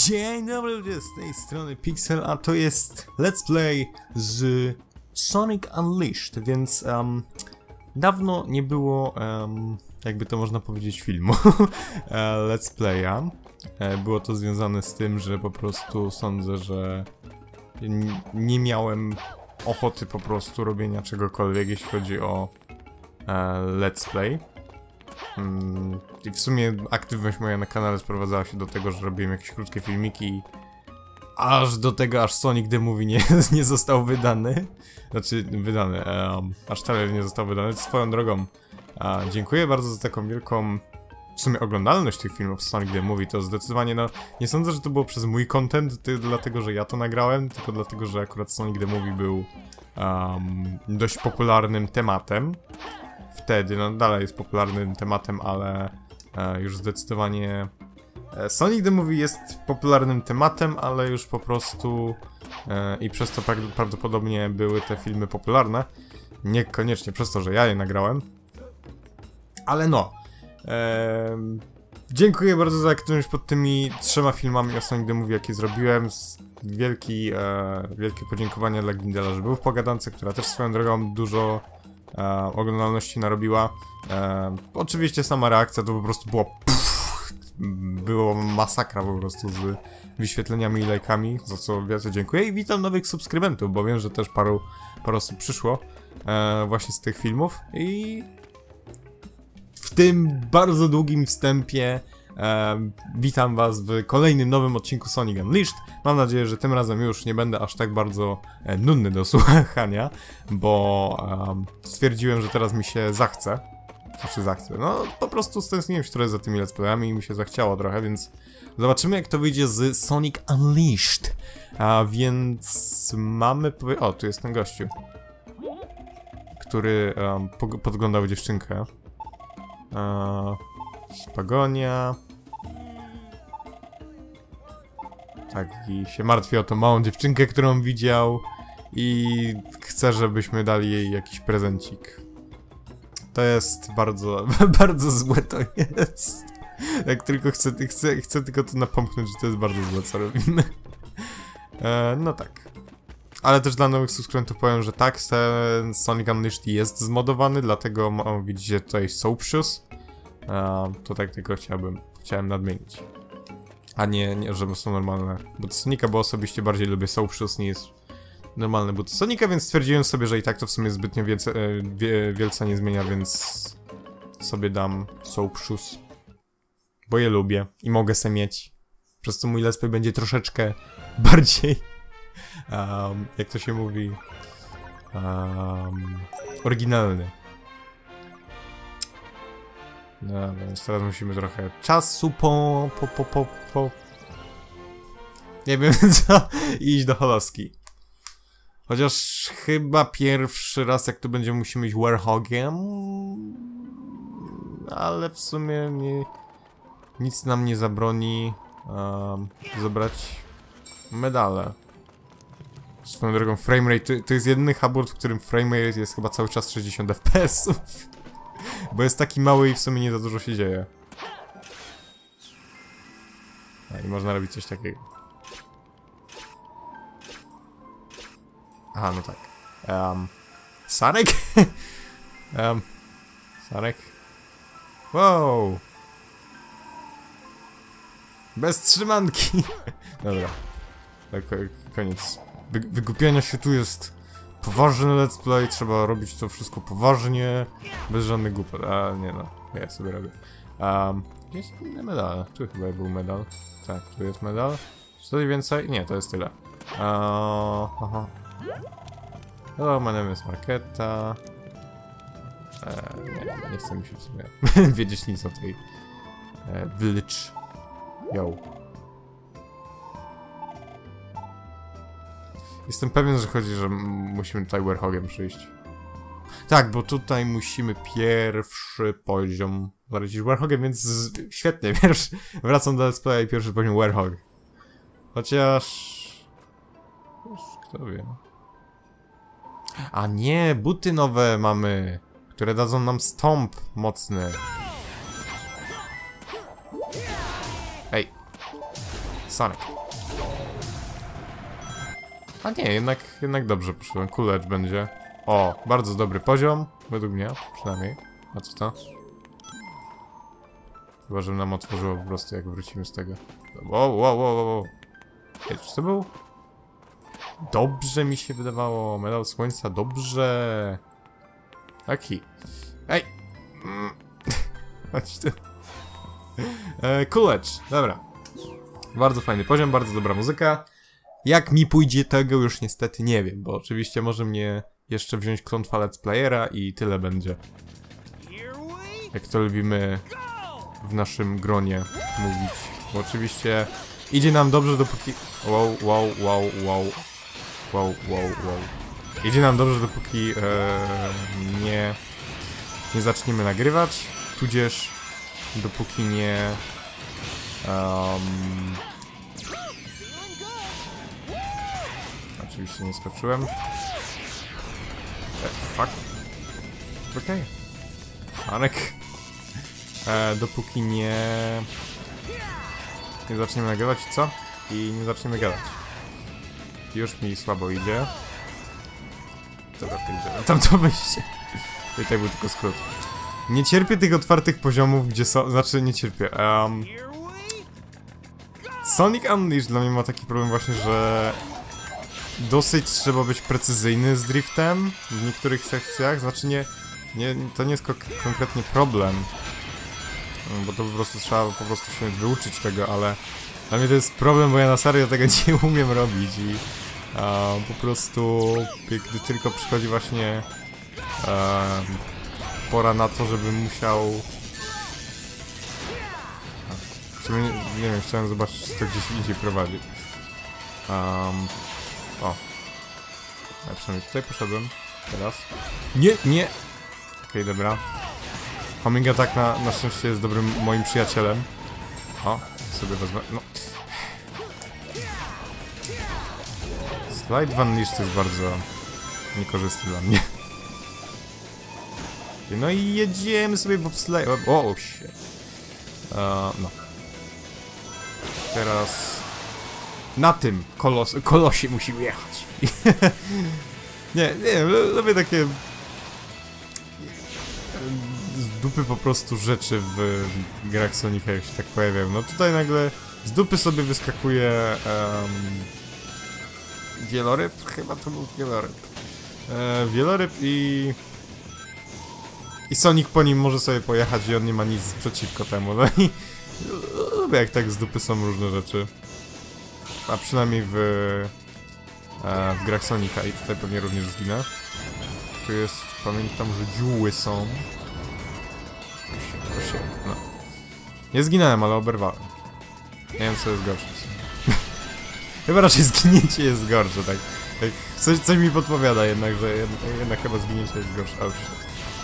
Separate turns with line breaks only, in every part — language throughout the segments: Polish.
Dzień dobry ludzie, z tej strony Pixel, a to jest Let's Play z Sonic Unleashed, więc dawno nie było, jakby to można powiedzieć, filmu Let's Playa. Było to związane z tym, że po prostu sądzę, że nie miałem ochoty po prostu robienia czegokolwiek, jeśli chodzi o Let's Play. I w sumie aktywność moja na kanale sprowadzała się do tego, że robiłem jakieś krótkie filmiki, aż do tego, aż Sonic the Movie nie został wydany. Znaczy, wydany, aż trailer nie został wydany. Swoją drogą, dziękuję bardzo za taką wielką, w sumie, oglądalność tych filmów Sonic the Movie. To zdecydowanie, no, nie sądzę, że to było przez mój content, dlatego, że ja to nagrałem, tylko dlatego, że akurat Sonic the Movie był dość popularnym tematem. Wtedy, no dalej jest popularnym tematem, ale już zdecydowanie Sonic the Movie jest popularnym tematem, ale już po prostu i przez to prawdopodobnie były te filmy popularne. Niekoniecznie przez to, że ja je nagrałem. Ale no. Dziękuję bardzo za aktywność pod tymi 3 filmami o Sonic the Movie, jakie zrobiłem. Wielkie podziękowania dla Gindela, że był w pogadance, która też swoją drogą dużo oglądalności narobiła. Oczywiście sama reakcja to po prostu było masakra po prostu z wyświetleniami i lajkami, za co wielce dziękuję i witam nowych subskrybentów, bo wiem, że też paru osób przyszło właśnie z tych filmów i w tym bardzo długim wstępie witam was w kolejnym nowym odcinku Sonic Unleashed. Mam nadzieję, że tym razem już nie będę aż tak bardzo nudny do słuchania, bo stwierdziłem, że teraz mi się zachce. No po prostu stęskniłem się trochę za tymi let's playami i mi się zachciało trochę, więc zobaczymy, jak to wyjdzie z Sonic Unleashed. Więc mamy... O, tu jest ten gościu, który podglądał dziewczynkę. Spagonia. Tak, i się martwi o tą małą dziewczynkę, którą widział i chce, żebyśmy dali jej jakiś prezencik. To jest bardzo, bardzo złe to jest. Jak tylko chcę tylko to napomknąć, że to jest bardzo złe, co robimy. No tak. Ale też dla nowych subskrybentów powiem, że tak, ten Sonic Unleashed jest zmodowany, dlatego widzicie tutaj Soap Shoes. To tak tylko chciałem nadmienić. A nie, żeby są normalne buty Sonika, bo osobiście bardziej lubię Soap Shoes niż normalne buty Sonika, więc stwierdziłem sobie, że i tak to w sumie zbytnio wielce nie zmienia, więc sobie dam Soap Shoes. Bo je lubię i mogę se mieć. Przez co mój let's play będzie troszeczkę bardziej, jak to się mówi, oryginalny. No, więc teraz musimy trochę czasu nie wiem co, iść do Holoski. Chociaż chyba pierwszy raz, jak to będzie, musimy iść Warhogiem. Ale w sumie nic nam nie zabroni zebrać medale. Swoją drogą, framerate to jest jedyny hubword, w którym framerate jest chyba cały czas 60 fps-ów. Bo jest taki mały i w sumie nie za dużo się dzieje. I można robić coś takiego. Aha, no tak. Sarek? Sarek? Wow! Bez trzymanki! Dobra. Tak, koniec. Wygłupiania się tu jest poważny let's play, trzeba robić to wszystko poważnie, bez żadnych głupot. Nie no, ja sobie robię. Jest inny medal. Tu chyba był medal. Tak, tu jest medal. Czy coś więcej? Nie, to jest tyle. Aha. Hello, my name is Marketa. Nie chcę mi się w sumie wiedzieć nic o tej village. Yo. Jestem pewien, że chodzi, że musimy tutaj Warhogiem przyjść. Tak, bo tutaj musimy pierwszy poziom zalecić Warhogiem, więc świetnie, wracam do let's playa i pierwszy poziom Warhog. Chociaż... Kto wie. A nie, buty nowe mamy, które dadzą nam stomp mocny. Ej. Sonic. A nie, jednak dobrze poszło. Cool będzie. O, bardzo dobry poziom. Według mnie, przynajmniej. A co to? Chyba, że nam otworzyło po prostu, jak wrócimy z tego. Wow. Ej, czy to był? Dobrze mi się wydawało. Medal słońca, dobrze. Taki. Ej! Chodź tu. Cool dobra. Bardzo fajny poziom, bardzo dobra muzyka. Jak mi pójdzie tego już niestety nie wiem, bo oczywiście może mnie jeszcze wziąć klątwa Let's Playera i tyle będzie. Jak to lubimy w naszym gronie mówić. Bo oczywiście idzie nam dobrze dopóki... Wow. Idzie nam dobrze dopóki nie zaczniemy nagrywać, tudzież dopóki nie... Oczywiście nie skoczyłem. Fuck. Okej. Anek. Dopóki nie zaczniemy nagrywać, co? I nie zaczniemy gadać. Już mi słabo idzie. Dobra, idziemy. Tam to wyjście. I tak był tylko skrót. Nie cierpię tych otwartych poziomów, gdzie są... Znaczy, nie cierpię. Sonic Unleashed dla mnie ma taki problem właśnie, że... Dosyć trzeba być precyzyjny z driftem w niektórych sekcjach. Znaczy, to nie jest konkretnie problem. Bo to po prostu trzeba się wyuczyć tego, ale... Dla mnie to jest problem, bo ja na serio tego nie umiem robić i... po prostu... Gdy tylko przychodzi właśnie... pora na to, żebym musiał... Nie wiem, chciałem zobaczyć, czy to gdzieś indziej prowadzi. O. Ja przynajmniej tutaj poszedłem. Teraz. Nie! Okej, dobra. Homing Attack na szczęście jest dobrym moim przyjacielem. O, sobie wezmę. No. Slide Van Lish to jest bardzo niekorzystny dla mnie. No i jedziemy sobie bobsleigh. O, shit. No. Teraz... Na tym kolosie musimy jechać. nie, lubię takie... Z dupy po prostu rzeczy w grach Sonica, jak się tak pojawiają. No tutaj nagle z dupy sobie wyskakuje... wieloryb? Chyba to był wieloryb. Wieloryb i Sonic po nim może sobie pojechać i on nie ma nic przeciwko temu. No i lubię, jak tak z dupy są różne rzeczy. A przynajmniej w grach Sonika i tutaj pewnie również zginę. Tu jest, pamiętam, że dziuły są. No. Nie zginąłem, ale oberwałem. Nie wiem, co jest gorsze. Chyba raczej zginięcie jest gorsze, tak. Coś mi podpowiada jednak, że jednak chyba zginięcie jest gorsze. Oh, shit.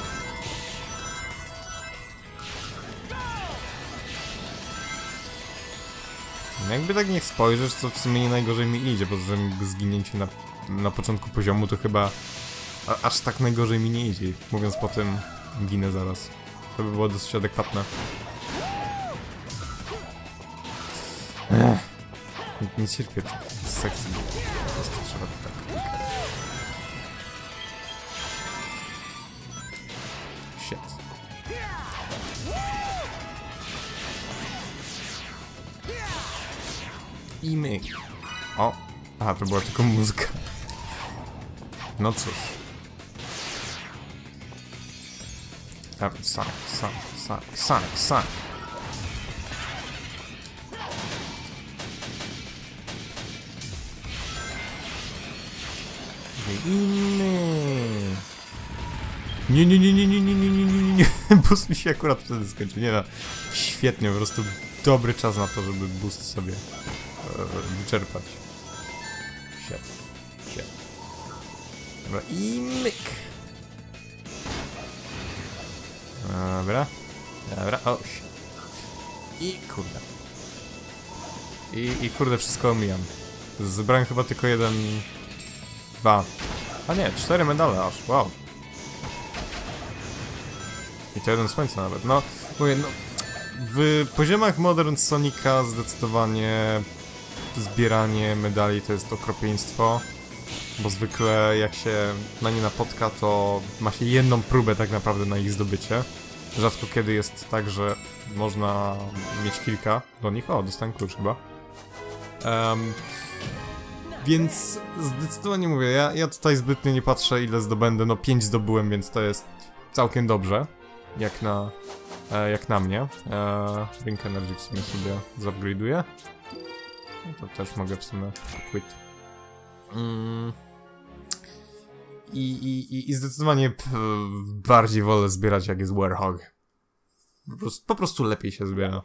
Jakby tak nie spojrzysz, to w sumie nie najgorzej mi idzie, bo zginięcie na początku poziomu to chyba aż tak najgorzej mi nie idzie. Mówiąc po tym, ginę zaraz. To by było dosyć adekwatne. Nie cierpię tych sekcji. Po prostu trzeba tak. Shit. I myk. O! Aha, to była tylko muzyka. No cóż. Sonic. Nie. Boost mi się akurat wtedy skończył. Nie no. Świetnie, po prostu dobry czas na to, żeby boost sobie wyczerpać. Shit. Dobra, i myk. Dobra, o shit. I kurde. I kurde, wszystko omijam. Zebrałem chyba tylko 2. A nie, 4 medale aż, wow. I to 1 słońca nawet, no, mówię, no. W poziomach Modern Sonica zdecydowanie zbieranie medali to jest okropieństwo. bo zwykle jak się na nie napotka, to ma się jedną próbę tak naprawdę na ich zdobycie. Rzadko kiedy jest tak, że można mieć kilka do nich. O, dostałem klucz chyba. Więc zdecydowanie mówię, ja tutaj zbytnio nie patrzę, ile zdobędę. No 5 zdobyłem, więc to jest całkiem dobrze. Jak na mnie. Link Energy w sumie sobie zupgrade'uję. No to też mogę w sumie quit. I zdecydowanie bardziej wolę zbierać, jak jest Warhog. Po prostu lepiej się zbiera.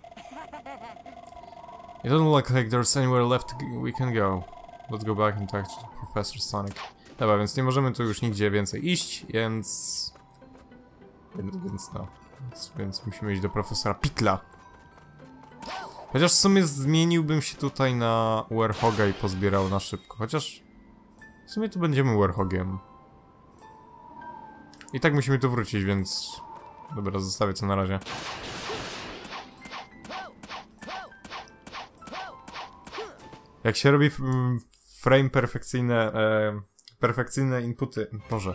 It doesn't look like there's anywhere left we can go. Let's go back and talk to Professor Sonic. Dobra, więc nie możemy tu już nigdzie więcej iść, więc musimy iść do Profesora Pickla. Chociaż w sumie zmieniłbym się tutaj na Warhoga i pozbierał na szybko. Chociaż w sumie tu będziemy Warhogiem. I tak musimy tu wrócić, więc... Dobra, zostawię co na razie. Jak się robi frame perfekcyjne inputy... Boże.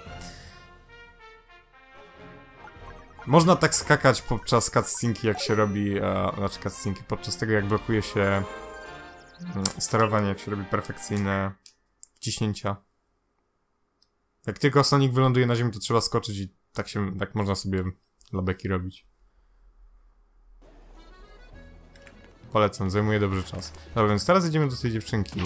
Można tak skakać podczas cutscenki, jak się robi... znaczy cutscenki, podczas tego jak blokuje się sterowanie, jak się robi perfekcyjne wciśnięcia. Jak tylko Sonic wyląduje na ziemi, to trzeba skoczyć i tak można sobie labeki robić. Polecam, zajmuje dobrze czas. Dobra, więc teraz idziemy do tej dziewczynki.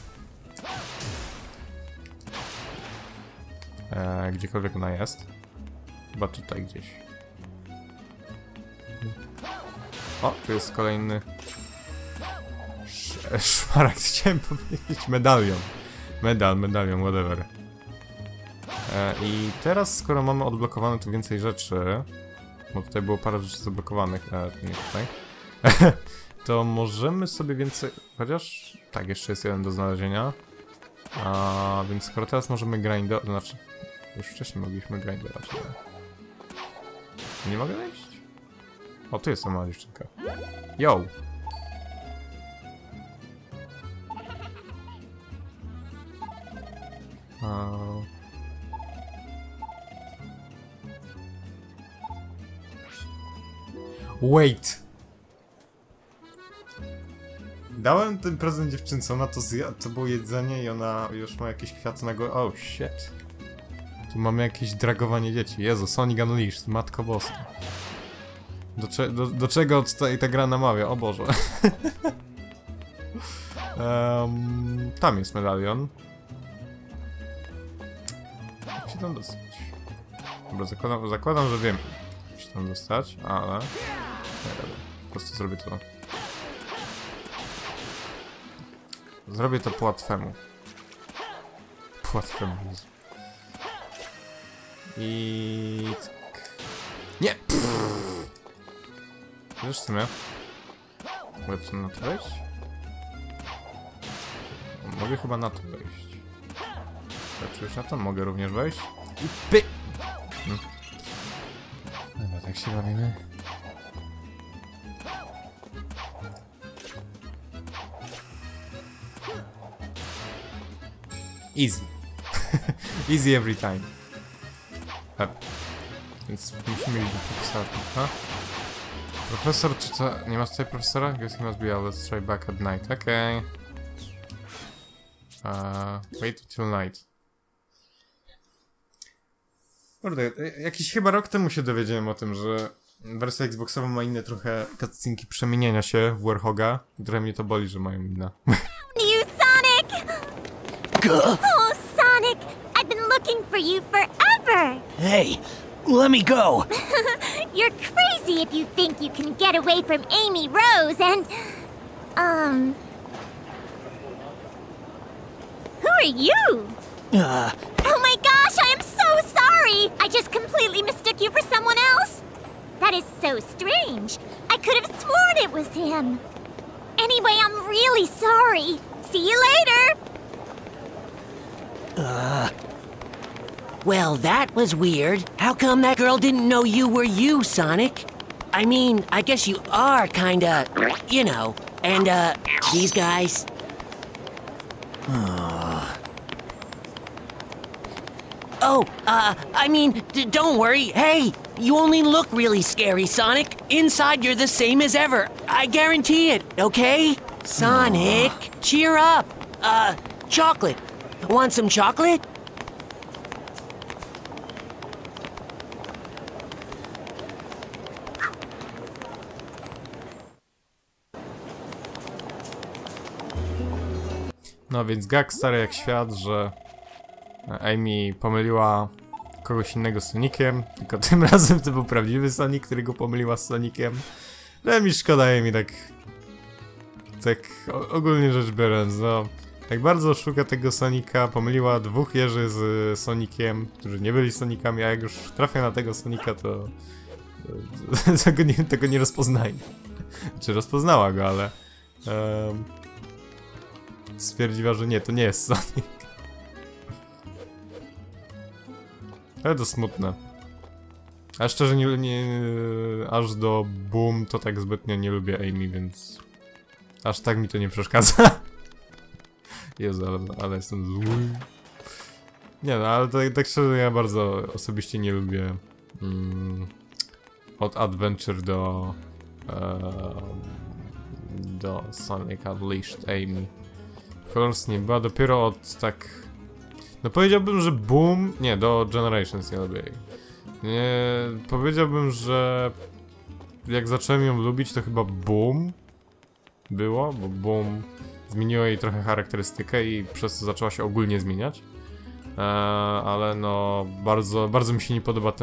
Gdziekolwiek ona jest. Chyba tutaj gdzieś. O, tu jest kolejny... Szmaragd, chciałem powiedzieć. Medalion. Medalion, whatever. I teraz, skoro mamy odblokowane tu więcej rzeczy, bo tutaj było parę rzeczy zablokowanych, nie tutaj, to możemy sobie więcej... Chociaż... Tak, jeszcze jest jeden do znalezienia. Więc skoro teraz możemy grindować... Znaczy... Już wcześniej mogliśmy grindować. Nie mogę wejść? O, tu jest ta mała dziewczynka. Yo! Wait! Dałem ten prezent dziewczynce, ona to było jedzenie i ona już ma jakieś kwiaty na górze. Oh shit. Tu mamy jakieś dragowanie dzieci. Jezu, Sonic Unleashed, matko boska. Do czego tutaj ta gra namawia? O Boże. Tam jest medalion. Jak się tam dostać? Dobra, zakładam, że wiem, jak się tam dostać, ale... Po prostu zrobię to. Zrobię to po łatwemu. Po łatwemu. I... Nie! Wiesz w sumie? Mogę tu na to wejść? Mogę chyba na to wejść. Czy już na to mogę również wejść? I py! Dobra, tak się bawimy. Easy. Easy every time. Więc musimy iść do profesora. Profesor, czy to... Nie ma tutaj profesora? Guess he must be out. Let's try back at night. Okay. Wait till night. Kurde, jakiś chyba rok temu się dowiedziałem o tym, że wersja Xboxowa ma inne trochę cutscenki przemieniania się w Warhoga. Trochę mnie to boli, że mają inne.
You, Sonic! Oh, Sonic! I've been looking for you forever!
Hey, let me go!
You're crazy if you think you can get away from Amy Rose and... Who are you? Oh my gosh, I am so sorry! I just completely mistook you for someone else. That is so strange. I could have sworn it was him. Anyway, I'm really sorry. See you later!
Well, that was weird. How come that girl didn't know you were you, Sonic? I mean, I guess you are kinda, you know, and, these guys... I mean, don't worry. Hey, you only look really scary, Sonic. Inside, you're the same as ever. I guarantee it, okay? Sonic, cheer up. Chocolate. Want some chocolate?
No więc gag stary jak świat, że Amy pomyliła kogoś innego z Soniciem, tylko tym razem to był prawdziwy Sonic, który go pomyliła z Soniciem. No mi szkoda Amy, tak ogólnie rzecz biorąc, no tak bardzo szuka tego Sonika, pomyliła dwóch Jerzy z Soniciem, którzy nie byli Sonicami, a jak już trafia na tego Sonika, to tego nie rozpoznaje. Czy rozpoznała go, ale stwierdziła, że nie, to nie jest Sonic. Ale to smutne. A szczerze aż do Boom to tak zbytnio nie lubię Amy, więc aż tak mi to nie przeszkadza. Jezu, ale jestem zły. Nie no, ale tak szczerze ja bardzo osobiście nie lubię od Adventure do Sonic Unleashed Amy. Colors nie była dopiero od tak... No powiedziałbym, że Boom... Nie, do Generations nie lubię jej. Nie, powiedziałbym, że jak zacząłem ją lubić, to chyba Boom było, bo Boom zmieniło jej trochę charakterystykę i przez to zaczęła się ogólnie zmieniać. Ale no, bardzo mi się nie podoba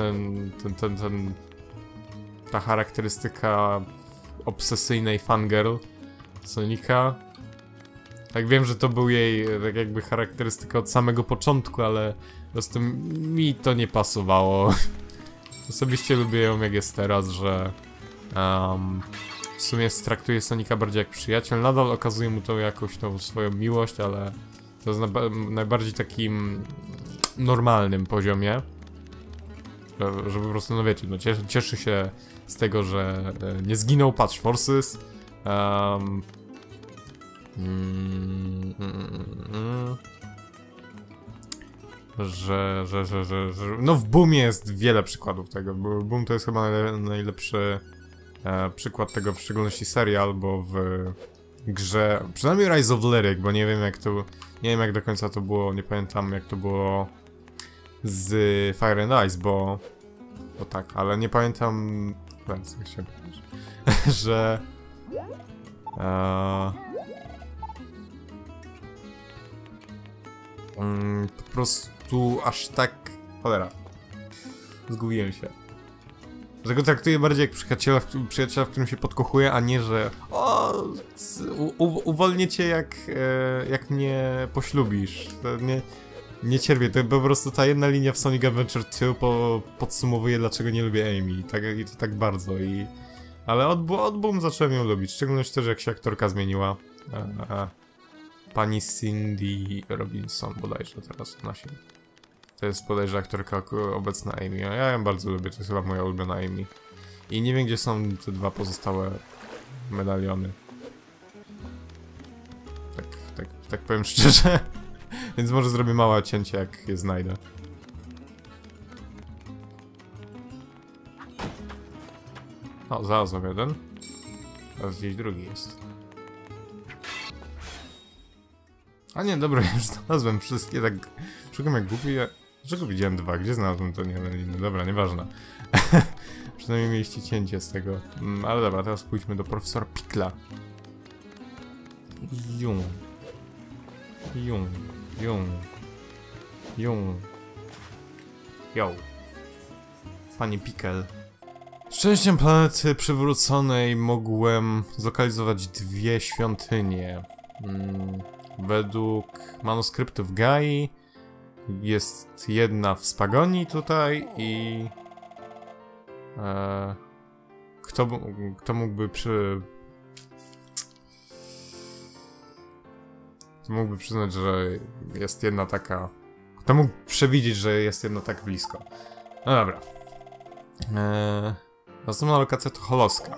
ta charakterystyka obsesyjnej fangirl Sonika. Tak wiem, że to był jej tak jakby charakterystyka od samego początku, ale po prostu mi to nie pasowało. Osobiście lubię ją jak jest teraz, że w sumie traktuje Sonika bardziej jak przyjaciel. Nadal okazuje mu to jakąś tą swoją miłość, ale to jest na najbardziej takim normalnym poziomie. Że po prostu, no wiecie, no cieszy się z tego, że nie zginął Patch Forces. Że no w Boomie jest wiele przykładów tego. Boom to jest chyba najlepszy przykład tego, w szczególności serial, bo w grze, przynajmniej Rise of Lyric, bo nie wiem jak do końca to było, nie pamiętam jak to było z Fire and Ice, bo tak, ale nie pamiętam, więc chciałem powiedzieć, że po prostu aż tak... Cholera. Zgubiłem się. Że go traktuję bardziej jak przyjaciela, w którym się podkochuje, a nie, że uwolnię cię jak mnie poślubisz. To nie cierpię, to po prostu ta jedna linia w Sonic Adventure 2 podsumowuje, dlaczego nie lubię Amy. I to tak bardzo. Ale od Boom zacząłem ją lubić, w szczególności też jak się aktorka zmieniła. Pani Cindy Robinson bodajże teraz ona się... To jest bodajże aktorka obecna Amy. Ja ją bardzo lubię, to jest chyba moja ulubiona Amy. I nie wiem, gdzie są te dwa pozostałe medaliony. Tak powiem szczerze. Więc może zrobię małe cięcie, jak je znajdę. O, znalazłem jeden. Teraz gdzieś drugi jest. A nie, dobra, już znalazłem wszystkie, tak szukam jak głupi. Dlaczego widziałem dwa? Gdzie znalazłem to? Nie, dobra, nieważne. Przynajmniej mieliście cięcie z tego. Ale dobra, teraz pójdźmy do profesora Pickla. Yo. Panie Pickle. Szczęściem planety przywróconej mogłem zlokalizować dwie świątynie. Według manuskryptów Gai jest jedna w Spagonii tutaj i... Kto mógłby przyznać, że jest jedna taka... Kto mógł przewidzieć, że jest jedna tak blisko? No dobra. Następna lokacja to Holoska.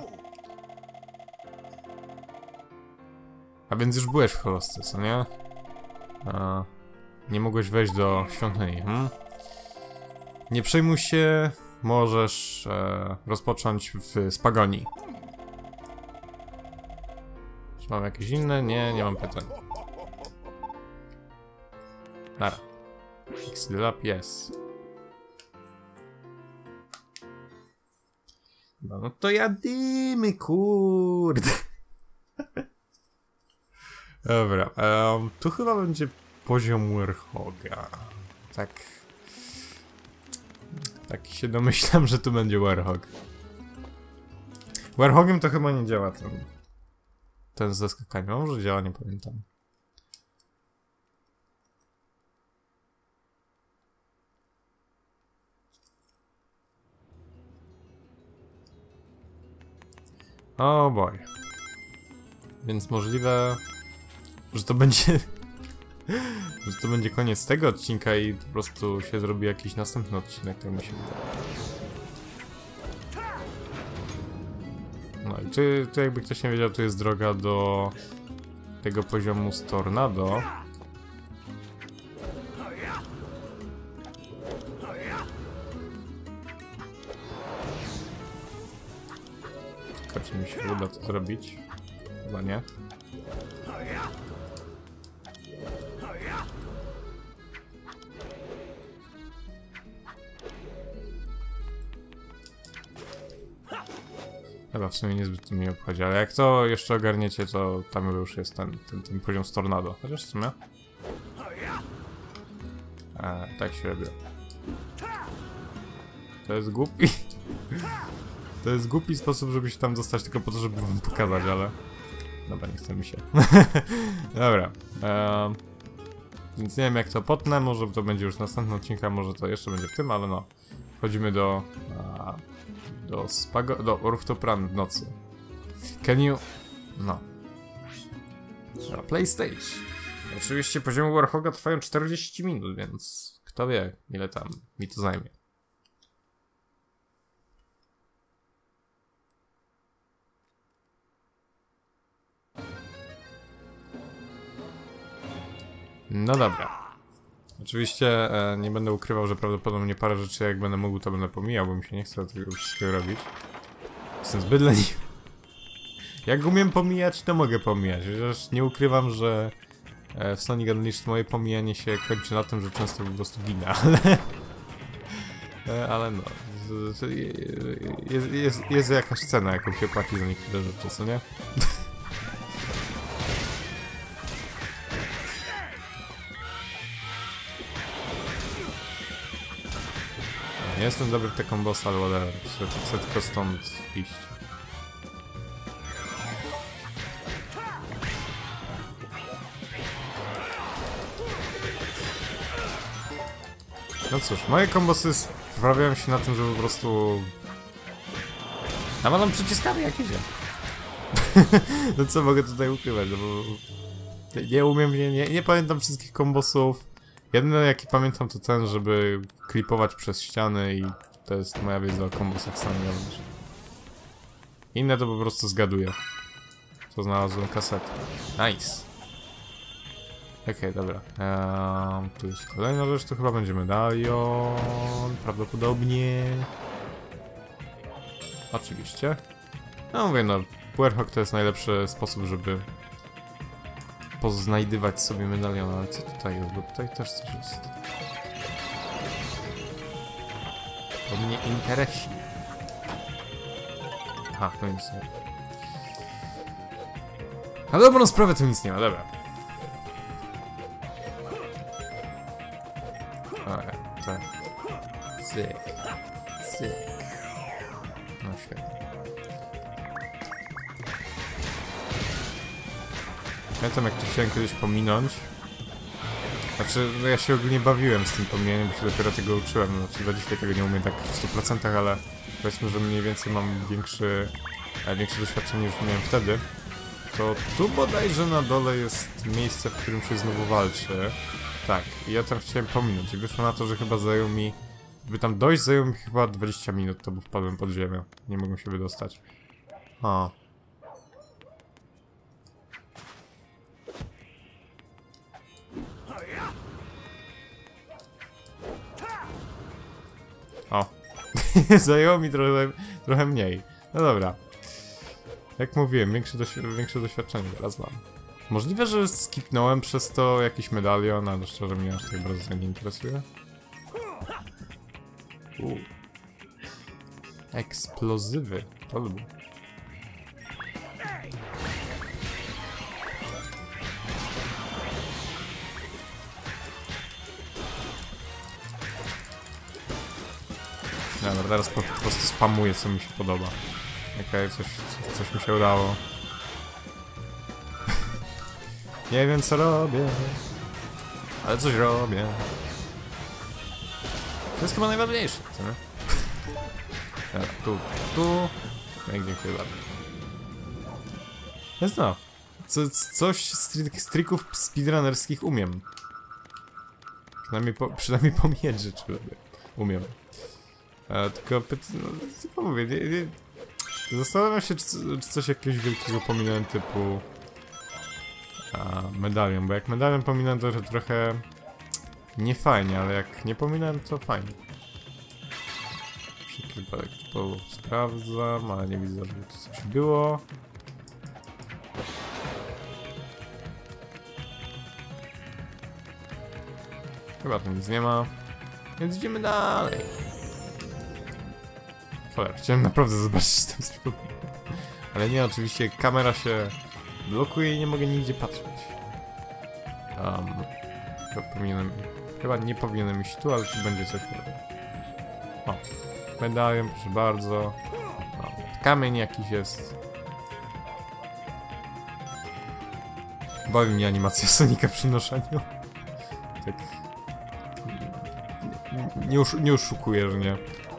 A więc już byłeś w Holosce, co nie? Nie mogłeś wejść do świątyni, Nie przejmuj się, możesz rozpocząć z pagoni. Czy mam jakieś inne? Nie, nie mam pytań. Nara. Pixel up, yes. No to jadymy, kurde. Dobra, tu chyba będzie poziom Warhoga. Tak się domyślam, że tu będzie Warhog. Warhogiem to chyba nie działa ten ze skakaniem. Może działa, nie pamiętam. Oh boy. Więc możliwe, że to będzie... że to będzie koniec tego odcinka i po prostu się zrobi jakiś następny odcinek, tak mi się wydaje. No i tu jakby ktoś nie wiedział, tu jest droga do tego poziomu z Tornado. Tylko czy mi się uda to zrobić? Chyba nie. Chyba w sumie niezbyt to mnie obchodzi, ale jak to jeszcze ogarniecie, to tam już jest ten poziom z Tornado. Chociaż w sumie... tak się robi. To jest głupi... To jest głupi sposób, żeby się tam dostać tylko po to, żeby wam pokazać, ale... Dobra, nie chce mi się. Dobra. Więc nie wiem jak to potnę, może to będzie już następny odcinek, może to jeszcze będzie w tym, ale no. Wchodzimy do Rooftop Run w nocy. Can you... No. Dobra, play stage. Oczywiście poziomy Warhoga trwają 40 minut, więc kto wie ile tam mi to zajmie. No dobra. Oczywiście nie będę ukrywał, że prawdopodobnie parę rzeczy jak będę mógł, to będę pomijał, bo mi się nie chce tego wszystkiego robić. Jestem zbyt leniwy. Jak umiem pomijać, to mogę pomijać. Chociaż nie ukrywam, że w Sonic Unleashed moje pomijanie się kończy na tym, że często po prostu ginę, ale no. Jest jakaś cena, jaką się płaci za niektóre rzeczy, co nie? Nie jestem dobry w te kombosy, ale whatever. Chcę tylko stąd iść. No cóż, moje kombosy sprawiają się na tym, że po prostu... nawalam przyciskami jak idzie. No co mogę tutaj ukrywać, no bo... Nie umiem, nie pamiętam wszystkich kombosów. Jedyny jaki pamiętam to ten, żeby klipować przez ściany i to jest moja wiedza o kombosach samych. Inne to po prostu zgaduję. Co znalazłem kasetę. Nice. Okej, dobra. Tu jest kolejna rzecz, to chyba będzie medalion. Prawdopodobnie. Oczywiście. No mówię, no, Warhog to jest najlepszy sposób, żeby poznajdywać sobie medalion, ale co tutaj jest? Bo tutaj też coś jest. To mnie interesuje. Aha, no nic nie. Na dobrą sprawę tu nic nie ma, dobra. Tak. Cyk. Cyk. No świetnie. Pamiętam jak to chciałem kiedyś pominąć. Znaczy, no ja się ogólnie bawiłem z tym pominieniem, bo się dopiero tego uczyłem. Znaczy, do dzisiaj tego nie umiem tak w 100%, ale powiedzmy, że mniej więcej mam większe doświadczenie niż miałem wtedy. To tu bodajże na dole jest miejsce, w którym się znowu walczy. Tak, i ja tam chciałem pominąć i wyszło na to, że chyba zajął mi... Żeby tam dojść, zajął mi chyba 20 minut, to bo wpadłem pod ziemię. Nie mogłem się wydostać. O. O. Zajęło mi trochę mniej. No dobra. Jak mówiłem, większe doświadczenie teraz mam. Możliwe, że skipnąłem przez to jakiś medalion, ale szczerze mnie aż tak bardzo nie interesuje. Eksplozywy. To lubię. Dobra, teraz po prostu spamuję, co mi się podoba. Okej, coś mi się udało. Nie wiem, co robię, ale coś robię. To jest chyba najważniejsze, co nie? Dobra, tu. No i dziękuję bardzo. Więc no. Coś z trików speedrunnerskich umiem. Przynajmniej pomijać rzeczy umiem. Tylko no, mówię, nie. Zastanawiam się, czy coś jakiegoś wielkiego pominąłem typu medalion, bo jak medalion pominąłem, to trochę nie fajnie, ale jak nie pominąłem, to fajnie. Przypadek sprawdzam, ale nie widzę, żeby tu coś było. Chyba tu nic nie ma, więc idziemy dalej. Cholera, chciałem naprawdę zobaczyć, czy tam coś było. Ale nie, oczywiście kamera się blokuje i nie mogę nigdzie patrzeć. Chyba nie powinienem iść tu, ale tu będzie coś. O, medalion, proszę bardzo. O, kamień jakiś jest. Bawi mnie animacja Sonika przy noszeniu. Tak. Nie oszukuję, że nie.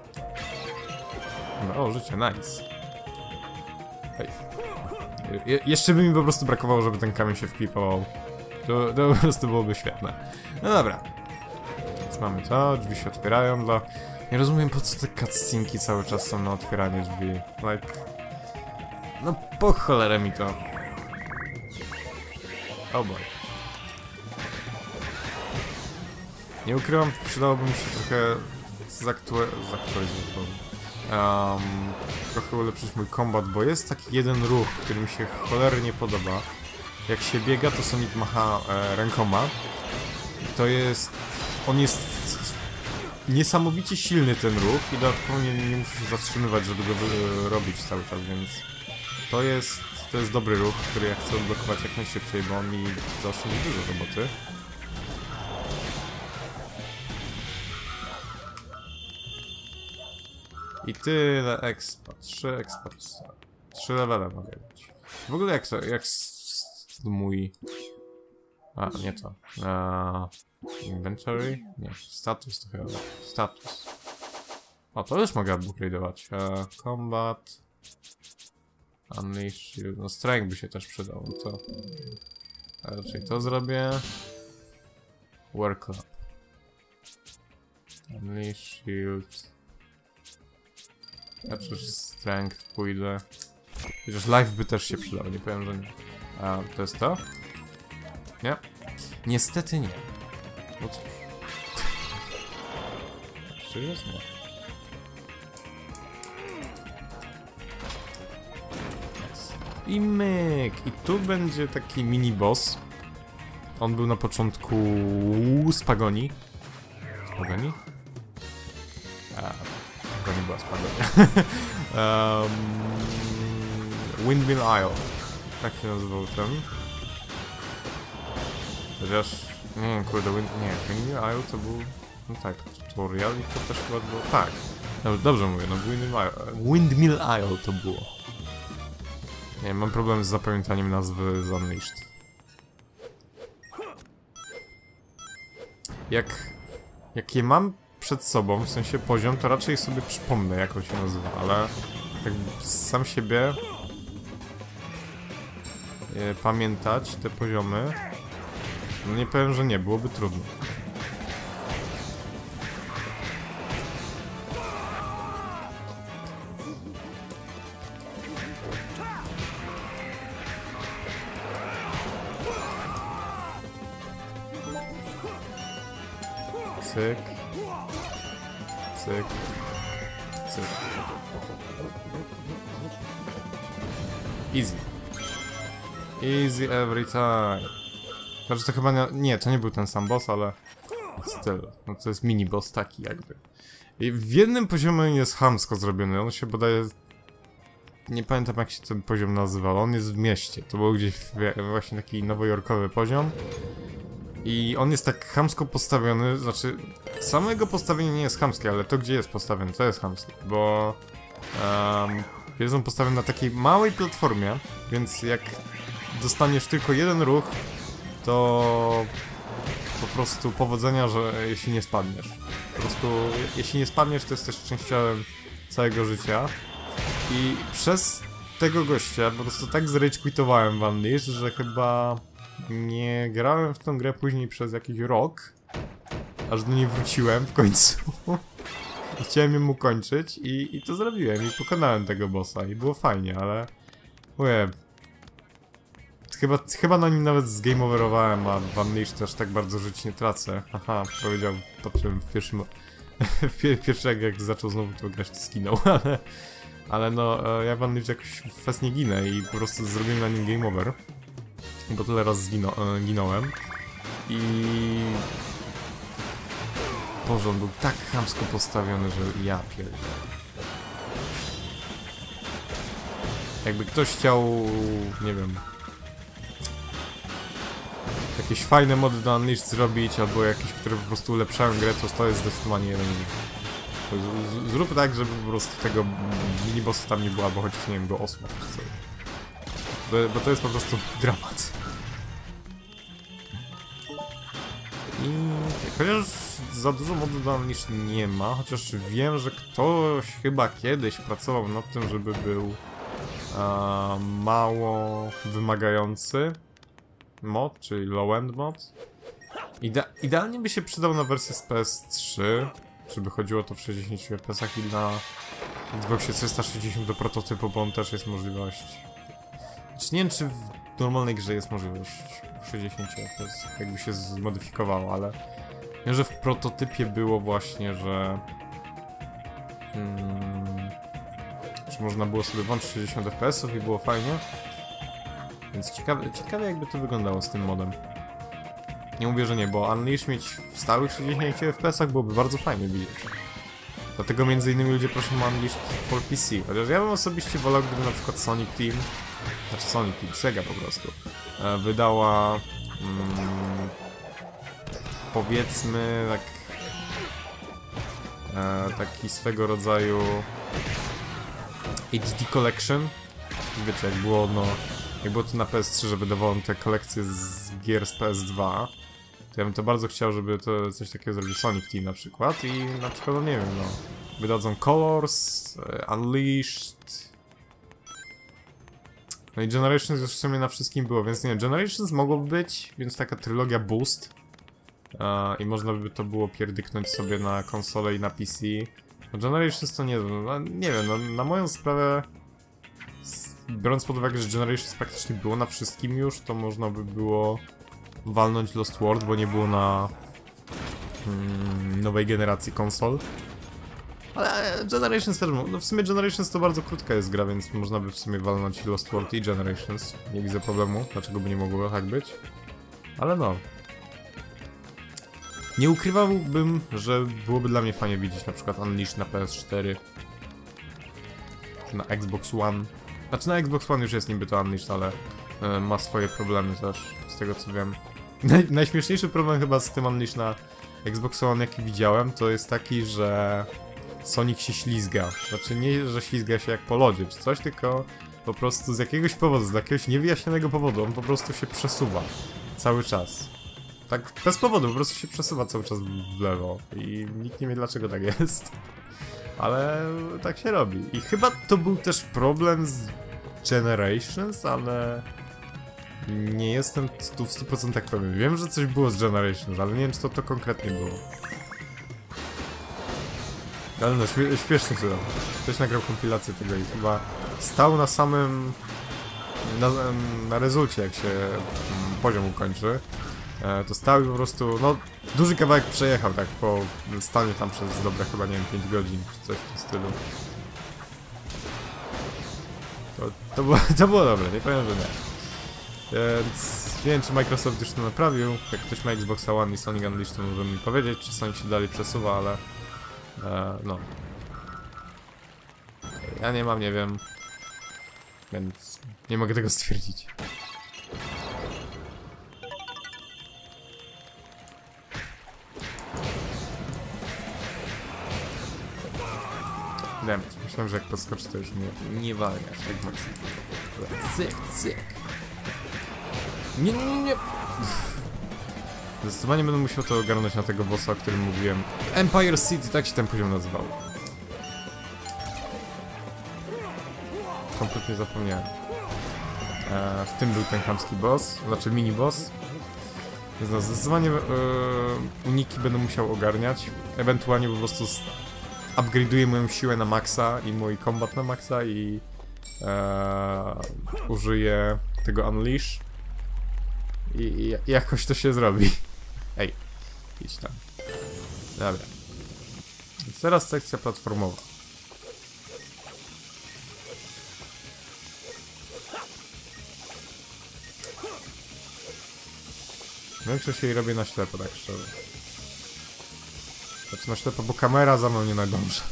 O, życie, nice. Hej. Jeszcze by mi po prostu brakowało, żeby ten kamień się wklipował. To po prostu byłoby świetne. No dobra. Więc mamy to, drzwi się otwierają dla... Nie rozumiem, po co te cutscenki cały czas są na otwieranie drzwi. Like... No po cholerę mi to. Oh boy. Nie ukrywam, przydałoby mi się trochę zaktualizować. Trochę ulepszyć mój kombat, bo jest taki jeden ruch, który mi się cholernie podoba. Jak się biega, to Sonic macha rękoma. To jest... On jest niesamowicie silny, ten ruch, i dodatkowo nie muszę się zatrzymywać, żeby go robić cały czas, więc... To jest dobry ruch, który ja chcę odblokować jak najszybciej, bo on mi zaoszczędzi dużo roboty. I tyle expa, 3 levele mogę dać. W ogóle jak mój... nie to. Inventory? Nie, status to chyba. Status. O, to już mogę upgrade'ować. Combat. Unleash Shield. No, Strength by się też przydał, to... raczej to zrobię. Work Club. Unleash Shield. Ja przecież Strength pójdę. Chociaż Life by też się przydał, nie powiem, że nie. To jest to? Nie? Niestety nie. No cóż. Czy jest? Nie. I myk! I tu będzie taki mini boss. On był na początku z Pagoni. Z Pagoni? To nie była Spagonia. Windmill Isle. Tak się nazywał ten. Chociaż... Nie, kurde, Windmill Isle to był... No tak, tutorial i to też chyba było... Tak. Dobrze mówię, no Windmill Isle to było. Nie, mam problem z zapamiętaniem nazwy z Unleashed. Jak je mam przed sobą, w sensie poziom, to raczej sobie przypomnę, jak on się nazywa, ale tak sam siebie pamiętać te poziomy, no nie powiem, że nie, byłoby trudno. Cyk. Cyk. Cyk. Easy. Easy every time. Znaczy to chyba nie, to nie był ten sam boss, ale styl. No to jest mini boss taki jakby. I w jednym poziomie jest chamsko zrobiony, on się bodaj... Nie pamiętam jak się ten poziom nazywał, on jest w mieście. To był gdzieś właśnie taki nowojorkowy poziom. I on jest tak chamsko postawiony, znaczy samego postawienie nie jest chamskie, ale to gdzie jest postawiony, to jest chamskie, bo jest on postawiony na takiej małej platformie, więc jak dostaniesz tylko jeden ruch, to po prostu powodzenia, że jeśli nie spadniesz. Po prostu jeśli nie spadniesz, to jesteś częściowym całego życia. I przez tego gościa po prostu tak zrage-quitowałem w Unleashed, że chyba nie grałem w tą grę później przez jakiś rok, aż do niej wróciłem w końcu. I chciałem ją ukończyć i to zrobiłem i pokonałem tego bossa i było fajnie, ale... Ujeb. Chyba na nim nawet zgameoverowałem, a w Unleashed też tak bardzo żyć nie tracę. Aha, powiedział po czym w pierwszym... Pierwszy jak zaczął znowu to grać, to skinął, ale no, ja w Unleashed jakoś fest nie ginę i po prostu zrobiłem na nim game over. Bo tyle raz ginąłem. I... Boże, on był tak chamsko postawiony, że ja pierdolę. Jakby ktoś chciał, nie wiem, jakieś fajne mody do Unleashed zrobić, albo jakieś, które po prostu ulepszają grę, to jest zdecydowanie jeden z nich. Zrób tak, żeby po prostu tego minibossa tam nie było, albo chociaż nie wiem, go osób czy coś. Bo to jest po prostu dramat. I chociaż za dużo modów do Unleashed nie ma, chociaż wiem, że ktoś chyba kiedyś pracował nad tym, żeby był mało wymagający mod, czyli low-end mod. Idealnie by się przydał na wersję z PS3, żeby chodziło to w 60 FPS i na Xboxie 360 do prototypu, bo on też jest możliwość. Nie wiem, czy w normalnej grze jest możliwość w 60 FPS, jakby się zmodyfikowało, ale wiem, że w prototypie było właśnie, że można było sobie włączyć 60 FPS i było fajnie. Więc ciekawe jakby to wyglądało z tym modem. Nie mówię, że nie, bo Unleashed mieć w stałych 60 FPS byłoby bardzo fajnie widzieć. Dlatego między innymi ludzie proszą o Unleashed for PC. Chociaż ja bym osobiście wolał, gdyby na przykład Sonic Team, Sega po prostu, wydała powiedzmy taki swego rodzaju HD Collection. Wiecie, jak było to na PS3, że wydawało te kolekcje z gier z PS2, to ja bym to bardzo chciał, żeby to coś takiego zrobił Sonic Team na przykład i na przykład, no nie wiem, no wydadzą Colors, Unleashed, no i Generations już w sumie na wszystkim było, więc nie wiem, Generations mogłoby być, więc taka trylogia Boost i można by to było pierdyknąć sobie na konsolę i na PC. No Generations to nie, no, nie wiem, no, na moją sprawę, biorąc pod uwagę, że Generations praktycznie było na wszystkim już, to można by było walnąć Lost World, bo nie było na nowej generacji konsol. Ale Generations też, no w sumie Generations to bardzo krótka jest gra, więc można by w sumie walnąć Lost World i Generations. Nie widzę problemu, dlaczego by nie mogło tak być. Ale no. Nie ukrywałbym, że byłoby dla mnie fajnie widzieć na przykład Unleashed na PS4. Czy na Xbox One. Znaczy na Xbox One już jest niby to Unleashed, ale ma swoje problemy też, z tego co wiem. Najśmieszniejszy problem chyba z tym Unleashed na Xbox One jaki widziałem, to jest taki, że Sonic się ślizga. Znaczy nie, że ślizga się jak po lodzie czy coś, tylko po prostu z jakiegoś powodu, z jakiegoś niewyjaśnionego powodu on po prostu się przesuwa cały czas. Tak bez powodu, po prostu się przesuwa cały czas w lewo i nikt nie wie dlaczego tak jest. Ale tak się robi. I chyba to był też problem z Generations, ale nie jestem tu w 100% pewien. Wiem, że coś było z Generations, ale nie wiem, czy to konkretnie było. Ale no, śpiesznie się robi. Ktoś nagrał kompilację tego i chyba stał na samym... na rezulcie, jak się poziom ukończy. to stał i po prostu, no, duży kawałek przejechał, tak, po stanie tam przez dobre chyba, nie wiem, 5 godzin, czy coś w tym stylu. To było dobre, nie powiem, że nie. Więc nie wiem, czy Microsoft już to naprawił. Jak ktoś ma Xboxa One i Sonic Unleashed, to może mi powiedzieć, czy Sonic się dalej przesuwa, ale... no. Ja nie mam, nie wiem. Więc nie mogę tego stwierdzić. Wiem, myślałem, że jak podskoczy, to już nie walnie aż tak mocno. Cyk, cyk. Nie. Zdecydowanie będę musiał to ogarnąć na tego bossa, o którym mówiłem. Empire City, tak się ten poziom nazywał. Kompletnie zapomniałem. W tym był ten chamski boss, znaczy mini boss. Więc no, zdecydowanie uniki będę musiał ogarniać. Ewentualnie po prostu upgrade'uję moją siłę na maksa i mój combat na maksa i użyję tego Unleash. I jakoś to się zrobi. Ej, idź tam. Dobra. Więc teraz sekcja platformowa. Większość jej robię na ślepo, tak szczerze. Znaczy na ślepo, bo kamera za mną nie nadąża.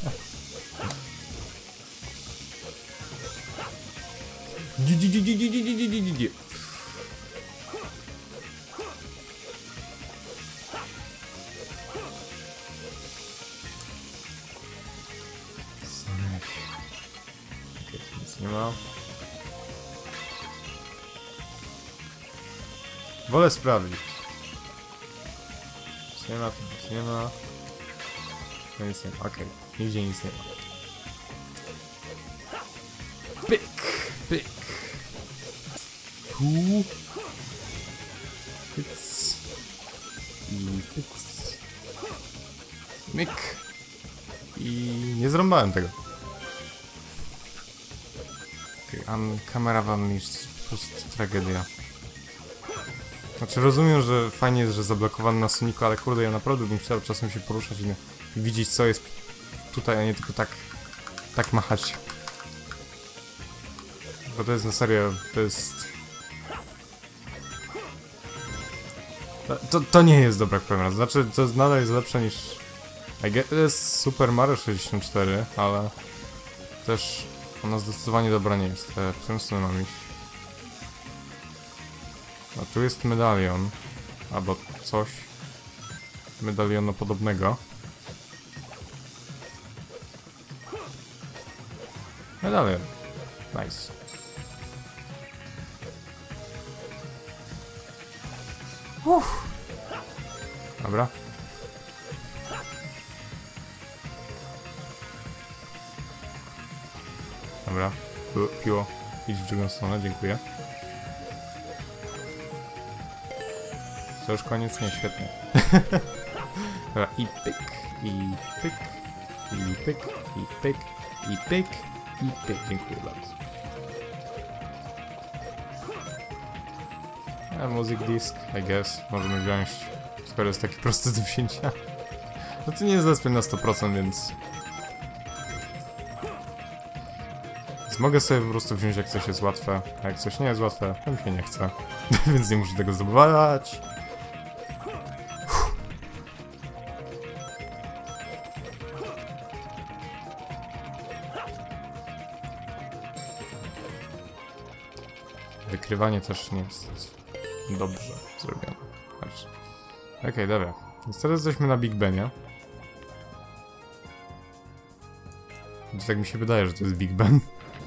Nic nie ma. Wolę sprawdzić. Nic nie ma, nic nie ma. No nic nie ma, okej. Nigdzie nic nie ma. Pyk, pyk. Tu. Pyc. I pyc. Myk. I nie zrąbałem tego. Kamera w Unleashed, po prostu tragedia. Znaczy rozumiem, że fajnie jest, że zablokowany na Sonicu, ale kurde, ja naprawdę bym chciał czasem się poruszać i widzieć, co jest tutaj, a nie tylko tak machać. Bo to jest na serio, to jest... To nie jest dobra kamera, znaczy to nadal jest lepsze niż... To jest Super Mario 64, ale też ona zdecydowanie dobra nie jest. W którą stronę mam iść? A tu jest medalion, albo coś medalionopodobnego. Medalion. Nice. Dobra. Dobra. Piło. Idź w drugą stronę, dziękuję. To już koniec? Nie, świetnie. Dobra, i pyk, i pyk, i pyk, i pyk, i pyk, i pyk. Dziękuję bardzo. Music disc, I guess. Możemy wziąć, skoro jest taki prosty do wzięcia. No to nie jest zespół na 100%, więc mogę sobie po prostu wziąć, jak coś jest łatwe, a jak coś nie jest łatwe, to mi się nie chce. Więc nie muszę tego zdobywać. Wykrywanie też nie jest dobrze zrobione. Okej, dobra. Więc teraz jesteśmy na Big Benie. Tak mi się wydaje, że to jest Big Ben.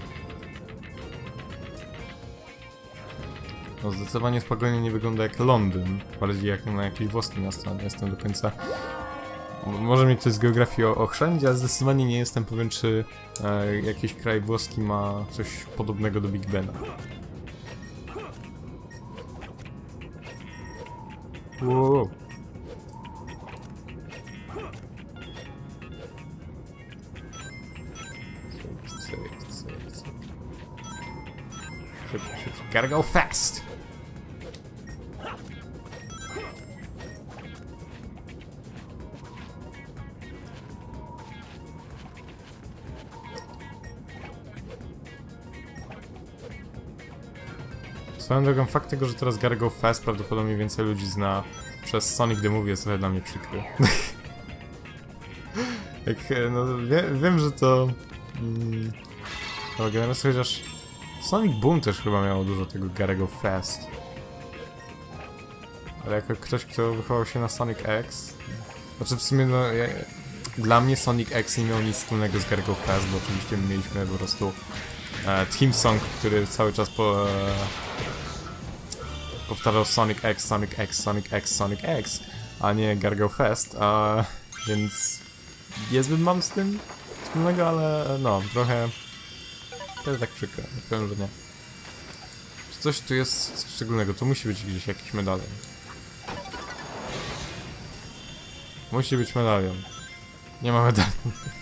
No zdecydowanie spokojnie nie wygląda jak Londyn, bardziej jak na jakieś włoskie miasto, nie jestem do końca... Może mieć coś z geografii ochrzędzie, ale zdecydowanie nie jestem pewien, czy jakiś kraj włoski ma coś podobnego do Big Bena. Wow. Gotta go fast. Swoją drogą, fakt tego, że teraz Gotta Go Fast prawdopodobnie więcej ludzi zna przez Sonic the Movie jest trochę dla mnie przykry. Jak, no, wiem, że to... generalnie chociaż Sonic Boom też chyba miało dużo tego Gotta Go Fast. Ale jako ktoś, kto wychował się na Sonic X... Znaczy w sumie, no... Dla mnie Sonic X nie miał nic wspólnego z Gotta Go Fast, bo oczywiście mieliśmy po prostu... Team Song, który cały czas powtarzał Sonic X, Sonic X, Sonic X, Sonic X, a nie Gotta Go Fast, więc niezbyt mam z tym wspólnego, ale no, trochę tak przykro, powiem, że nie. Czy coś tu jest szczególnego? Tu musi być gdzieś jakiś medalion. Musi być medalion. Nie ma medalion.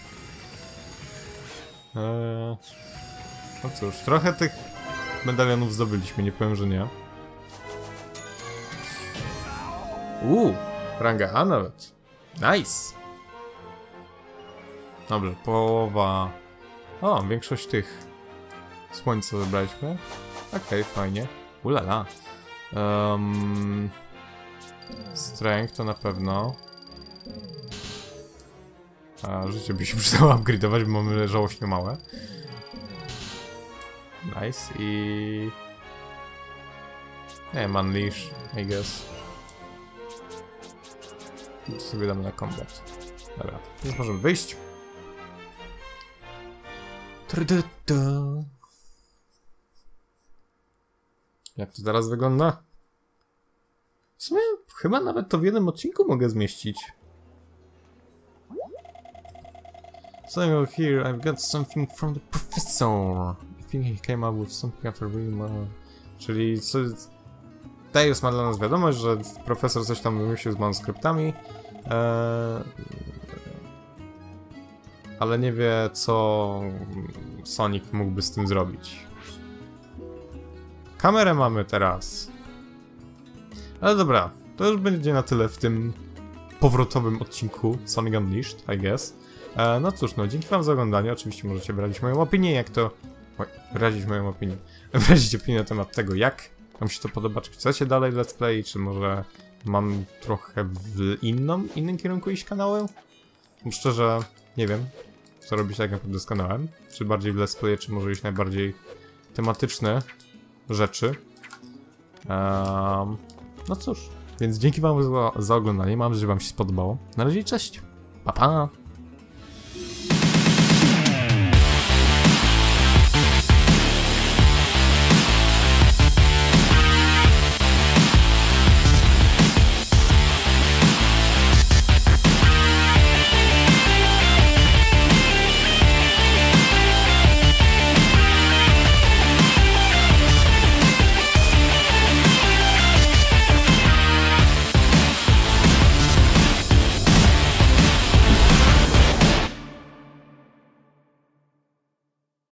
No cóż, trochę tych medalionów zdobyliśmy, nie powiem, że nie. Ranga A nawet. Nice! Dobrze, połowa... O, większość tych słońca zebraliśmy. Okej, fajnie. Ulala. Strength to na pewno. A życie by się przydało upgrade'ować, bo mamy żałośnie małe. Nice i... Nie wiem, Unleash, I guess. To sobie damy na combat. Dobra, już możemy wyjść. Jak to teraz wygląda? W sumie chyba nawet to w jednym odcinku mogę zmieścić. So here I've got something from the professor. I think he came up with something after reading my... Czyli co... Tails ma dla nas wiadomość, że profesor coś tam wymyślił z manuskryptami. Ale nie wie, co Sonic mógłby z tym zrobić. Kamerę mamy teraz. Ale dobra, to już będzie na tyle w tym powrotowym odcinku Sonic Unleashed, I guess. No cóż, no dzięki wam za oglądanie. Oczywiście możecie wyrazić moją opinię, jak to... wyrazić moją opinię. Wyrazić opinię na temat tego, jak wam się to podoba, czy chcecie dalej let's play, czy może mam trochę w innym kierunku iść kanałem? Bo szczerze, nie wiem, co robić tak naprawdę z kanałem. Czy bardziej w let's play, czy może iść najbardziej tematyczne rzeczy. No cóż, więc dzięki wam za oglądanie. Mam nadzieję, że wam się spodobało. Na razie, cześć! Pa, pa!